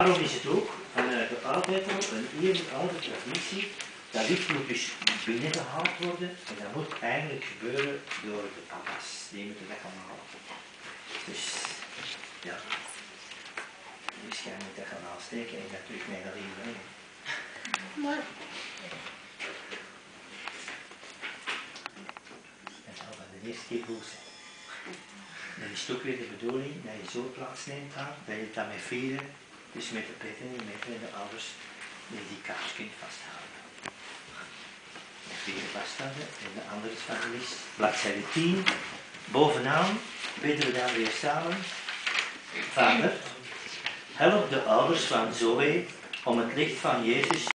daarom is het ook vanuit de altijd al een even oude traditie. Dat licht moet dus binnengehaald worden en dat moet eigenlijk gebeuren door de papa's. Die moeten dat gaan halen. Dus ja, misschien moet dat gaan aansteken en dat terug mee naar hier brengen. Maar dat zal van de eerste keer goed zijn. Dan is het ook weer de bedoeling dat je zo plaatsneemt daar, dat je het dan met vieren, dus met de pet en de ouders, dat je die kaars kunt vasthouden. Met vieren vasthouden en de andere is van de list. Bladzijde 10, bovenaan, bidden we daar weer samen. Vader, help de ouders van Zoe om het licht van Jezus